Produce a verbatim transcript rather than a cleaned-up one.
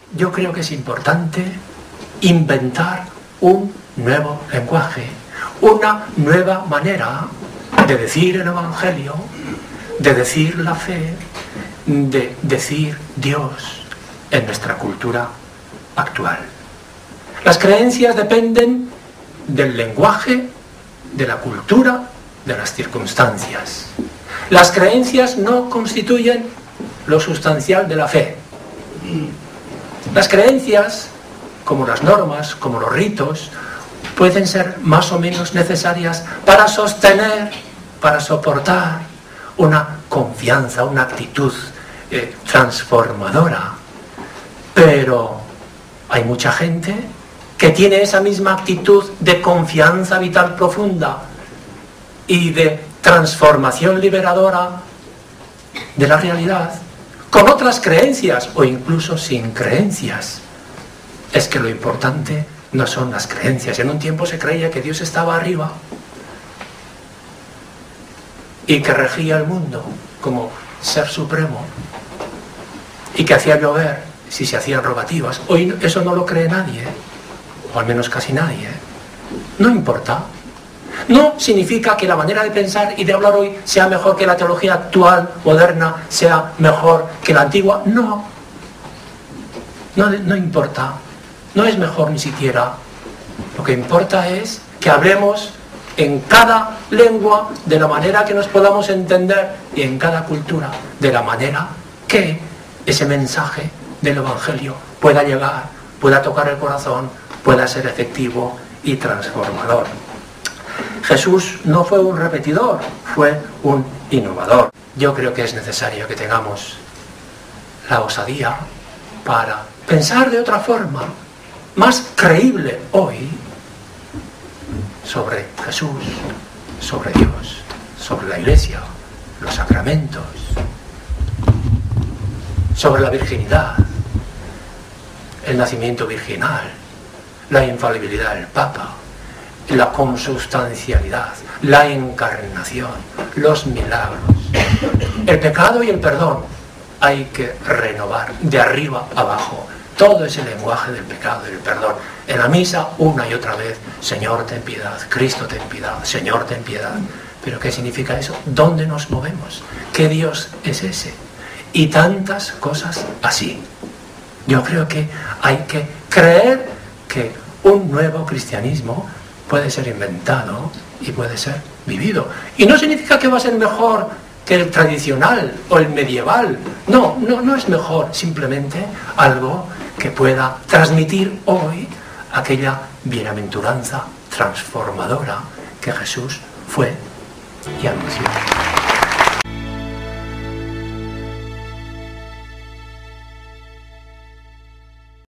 yo creo que es importante inventar un nuevo lenguaje, una nueva manera de decir el Evangelio, de decir la fe, de decir Dios en nuestra cultura actual. Las creencias dependen del lenguaje, de la cultura, de las circunstancias. Las creencias no constituyen lo sustancial de la fe. Las creencias, como las normas, como los ritos, pueden ser más o menos necesarias para sostener, para soportar una confianza, una actitud eh, transformadora. Pero hay mucha gente que tiene esa misma actitud de confianza vital profunda y de transformación liberadora de la realidad con otras creencias o incluso sin creencias. Es que lo importante no son las creencias. En un tiempo se creía que Dios estaba arriba y que regía el mundo como ser supremo y que hacía llover si se hacían rogativas. Hoy eso no lo cree nadie, o al menos casi nadie. No importa. No significa que la manera de pensar y de hablar hoy sea mejor que la teología actual, moderna, sea mejor que la antigua. No. No, no importa. No es mejor ni siquiera. Lo que importa es que hablemos en cada lengua de la manera que nos podamos entender y en cada cultura de la manera que ese mensaje del Evangelio pueda llegar, pueda tocar el corazón, pueda ser efectivo y transformador. Jesús no fue un repetidor, fue un innovador. Yo creo que es necesario que tengamos la osadía para pensar de otra forma, más creíble hoy, sobre Jesús, sobre Dios, sobre la Iglesia, los sacramentos, sobre la virginidad, el nacimiento virginal, la infalibilidad del Papa, la consubstancialidad, la encarnación, los milagros, el pecado y el perdón. Hay que renovar de arriba abajo todo ese lenguaje del pecado y del perdón. En la misa, una y otra vez, Señor, ten piedad, Cristo, ten piedad, Señor, ten piedad. ¿Pero qué significa eso? ¿Dónde nos movemos? ¿Qué Dios es ese? Y tantas cosas así. Yo creo que hay que creer que un nuevo cristianismo puede ser inventado y puede ser vivido. Y no significa que va a ser mejor que el tradicional o el medieval. No, no, no es mejor, simplemente algo que pueda transmitir hoy aquella bienaventuranza transformadora que Jesús fue y anunció.